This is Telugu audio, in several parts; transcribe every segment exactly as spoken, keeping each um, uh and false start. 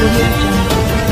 audio jungle.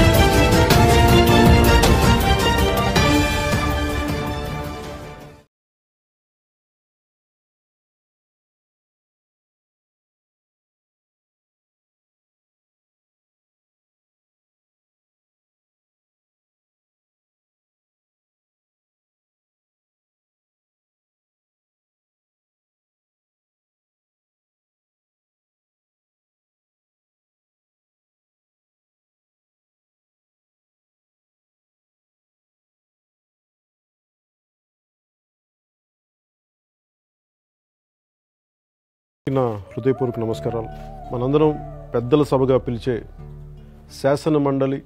నా హృదయపూర్వక నమస్కారాలు. మనందరం పెద్దల సభగా పిలిచే శాసన మండలి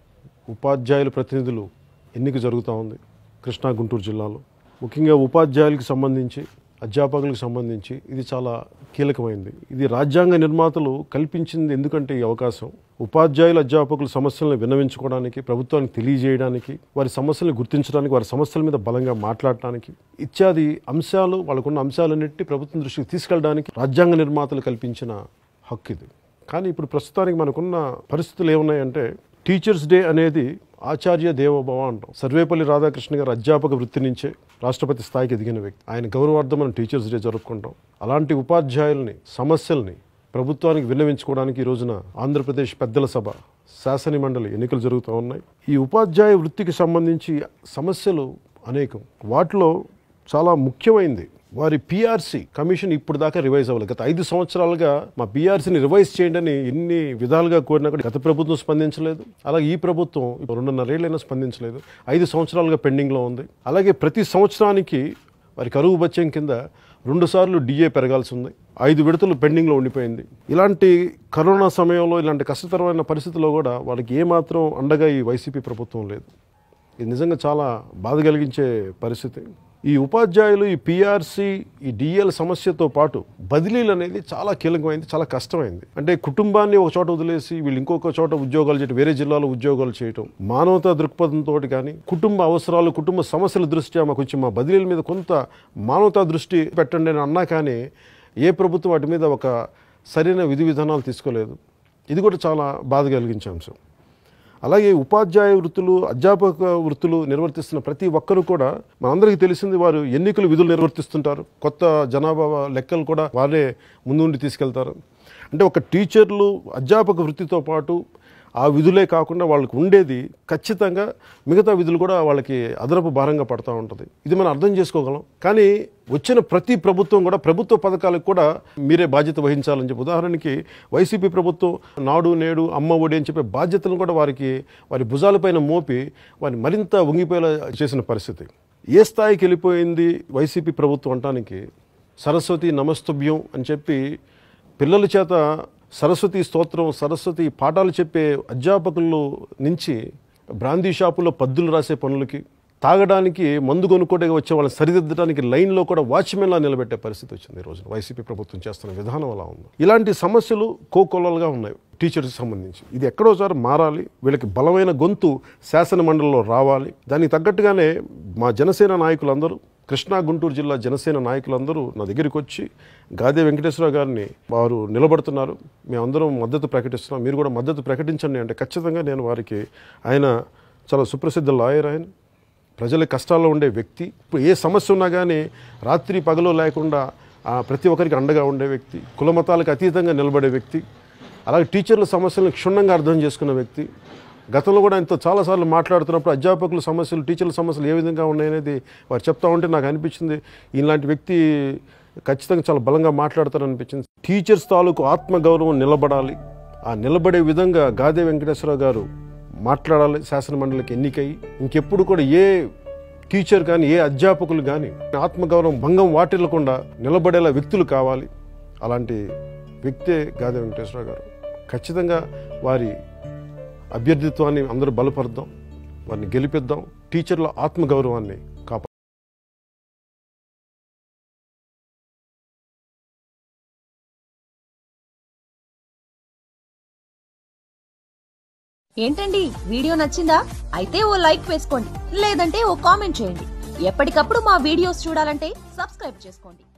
ఉపాధ్యాయుల ప్రతినిధులు ఎన్నిక జరుగుతూ ఉంది కృష్ణా గుంటూరు జిల్లాలో. ముఖ్యంగా ఉపాధ్యాయులకు సంబంధించి, అధ్యాపకులకు సంబంధించి ఇది చాలా కీలకమైంది. ఇది రాజ్యాంగ నిర్మాతలు కల్పించింది. ఎందుకంటే ఈ అవకాశం ఉపాధ్యాయుల అధ్యాపకుల సమస్యలను విన్నవించుకోవడానికి, ప్రభుత్వానికి తెలియజేయడానికి, వారి సమస్యలను గుర్తించడానికి, వారి సమస్యల మీద బలంగా మాట్లాడటానికి ఇత్యాది అంశాలు, వాళ్ళకున్న అంశాలన్నింటినీ ప్రభుత్వం దృష్టికి తీసుకెళ్ళడానికి రాజ్యాంగ నిర్మాతలు కల్పించిన హక్కు ఇది. కానీ ఇప్పుడు ప్రస్తుతానికి మనకున్న పరిస్థితులు ఏమున్నాయంటే, టీచర్స్ డే అనేది ఆచార్య దేవోభవ అంటాం. సర్వేపల్లి రాధాకృష్ణ గారు అధ్యాపక వృత్తి నుంచే రాష్ట్రపతి స్థాయికి ఎదిగిన వ్యక్తి. ఆయన గౌరవార్థం మనం టీచర్స్ డే జరుపుకుంటాం. అలాంటి ఉపాధ్యాయుల్ని సమస్యల్ని ప్రభుత్వానికి విన్నవించుకోవడానికి ఈ రోజున ఆంధ్రప్రదేశ్ పెద్దల సభ శాసన మండలి ఎన్నికలు జరుగుతూ ఉన్నాయి. ఈ ఉపాధ్యాయ వృత్తికి సంబంధించి సమస్యలు అనేకం. వాటిలో చాలా ముఖ్యమైనది వారి పిఆర్సీ కమిషన్ ఇప్పుడు దాకా రివైజ్ అవ్వలేదు. గత ఐదు సంవత్సరాలుగా మా పిఆర్సీని రివైజ్ చేయండి అని ఎన్ని విధాలుగా కోరినా కూడా గత ప్రభుత్వం స్పందించలేదు. అలాగే ఈ ప్రభుత్వం రెండున్నరేళ్ళైనా స్పందించలేదు. ఐదు సంవత్సరాలుగా పెండింగ్లో ఉంది. అలాగే ప్రతి సంవత్సరానికి వారి కరువు బత్యం కింద రెండు సార్లు డిఏ పెరగాల్సి ఉంది. ఐదు విడతలు పెండింగ్లో ఉండిపోయింది. ఇలాంటి కరోనా సమయంలో, ఇలాంటి కష్టతరమైన పరిస్థితుల్లో కూడా వాళ్ళకి ఏమాత్రం అండగా ఈ వైసీపీ ప్రభుత్వం లేదు. ఇది నిజంగా చాలా బాధ కలిగించే పరిస్థితి. ఈ ఉపాధ్యాయులు ఈ పిఆర్సీ, ఈ డిఎల్ సమస్యతో పాటు బదిలీలు అనేది చాలా కీలకమైంది, చాలా కష్టమైంది. అంటే కుటుంబాన్ని ఒక చోట వదిలేసి వీళ్ళు ఇంకొక చోట ఉద్యోగాలు చేయడం, వేరే జిల్లాలో ఉద్యోగాలు చేయటం, మానవతా దృక్పథంతో కానీ, కుటుంబ అవసరాలు, కుటుంబ సమస్యల దృష్ట్యా మా కొంచెం మా బదిలీల మీద కొంత మానవతా దృష్టి పెట్టండి అని అన్నా కానీ ఏ ప్రభుత్వం వాటి మీద ఒక సరైన విధి విధానాలు తీసుకోలేదు. ఇది కూడా చాలా బాధ కలిగించే అంశం. అలాగే ఉపాధ్యాయ వృత్తులు, అధ్యాపక వృత్తులు నిర్వర్తిస్తున్న ప్రతి ఒక్కరు కూడా మనందరికీ తెలిసింది, వారు ఎన్నికల విధులు నిర్వర్తిస్తుంటారు. కొత్త జనాభా లెక్కలు కూడా వారే ముందుండి తీసుకెళ్తారు. అంటే ఒక టీచర్లు అధ్యాపక వృత్తితో పాటు ఆ విధులే కాకుండా వాళ్ళకు ఉండేది ఖచ్చితంగా మిగతా విధులు కూడా వాళ్ళకి అదనపు భారంగా పడుతూ ఉంటుంది. ఇది మనం అర్థం చేసుకోగలం. కానీ వచ్చిన ప్రతి ప్రభుత్వం కూడా ప్రభుత్వ పథకాలకు కూడా మీరే బాధ్యత వహించాలని చెప్పి, ఉదాహరణకి వైసీపీ ప్రభుత్వం నాడు నేడు అమ్మ ఒడి అని చెప్పే బాధ్యతలను కూడా వారికి వారి భుజాలపైన మోపి వారిని మరింత వంగిపోయేలా చేసిన పరిస్థితి. ఏ స్థాయికి వెళ్ళిపోయింది వైసీపీ ప్రభుత్వం అంటానికి, సరస్వతి నమస్తుభ్యం అని చెప్పి పిల్లల చేత సరస్వతి స్తోత్రం, సరస్వతి పాఠాలు చెప్పే అధ్యాపకుల్లో నుంచి బ్రాందీ షాపుల్లో పద్దులు రాసే పనులకి, తాగడానికి మందు కొనుక్కోవడానికి వచ్చే వాళ్ళని సరిదిద్దడానికి లైన్లో కూడా వాచ్మెన్లా నిలబెట్టే పరిస్థితి వచ్చింది. ఈ రోజున వైసీపీ ప్రభుత్వం చేస్తున్న విధానం అలా ఉంది. ఇలాంటి సమస్యలు కోకొల్లలుగా ఉన్నాయి టీచర్స్కి సంబంధించి. ఇది ఎక్కడోసారి మారాలి. వీళ్ళకి బలమైన గొంతు శాసన మండలిలో రావాలి. దానికి తగ్గట్టుగానే మా జనసేన నాయకులందరూ, కృష్ణా గుంటూరు జిల్లా జనసేన నాయకులందరూ నా దగ్గరికి వచ్చి గాదే వెంకటేశ్వరరావు గారిని వారు నిలబడుతున్నారు, మేమందరం మద్దతు ప్రకటిస్తున్నాం, మీరు కూడా మద్దతు ప్రకటించండి అంటే ఖచ్చితంగా నేను వారికి, ఆయన చాలా సుప్రసిద్ధ లాయర్, ఆయన ప్రజల కష్టాల్లో ఉండే వ్యక్తి. ఇప్పుడు ఏ సమస్య ఉన్నా కానీ రాత్రి పగలు లేకుండా ప్రతి ఒక్కరికి అండగా ఉండే వ్యక్తి, కుల మతాలకు అతీతంగా నిలబడే వ్యక్తి, అలాగే టీచర్ల సమస్యలను క్షుణ్ణంగా అర్థం చేసుకున్న వ్యక్తి. గతంలో కూడా ఆయనతో చాలాసార్లు మాట్లాడుతున్నప్పుడు అధ్యాపకుల సమస్యలు, టీచర్ల సమస్యలు ఏ విధంగా ఉన్నాయనేది వారు చెప్తా ఉంటే నాకు అనిపించింది, ఇలాంటి వ్యక్తి ఖచ్చితంగా చాలా బలంగా మాట్లాడతారనిపించింది. టీచర్స్ తాలూకు ఆత్మగౌరవం నిలబడాలి. ఆ నిలబడే విధంగా గాదే వెంకటేశ్వరరావు గారు మాట్లాడాలి శాసన మండలికి ఎన్నికై. ఇంకెప్పుడు కూడా ఏ టీచర్ కానీ, ఏ అధ్యాపకులు కానీ ఆత్మగౌరవం భంగం వాటిల్లకుండా నిలబడేలా వ్యక్తులు కావాలి. అలాంటి వ్యక్తే గాదే వెంకటేశ్వరరావు గారు. ఖచ్చితంగా వారి అభ్యర్థిత్వాన్ని అందరూ బలపరుద్దాం, వారిని గెలిపిద్దాం, టీచర్ల ఆత్మగౌరవాన్ని కాపాడు. ఏంటండి, వీడియో నచ్చిందా? అయితే ఓ లైక్ వేసుకోండి, లేదంటే ఓ కామెంట్ చేయండి. ఎప్పటికప్పుడు మా వీడియోస్ చూడాలంటే సబ్స్క్రైబ్ చేసుకోండి.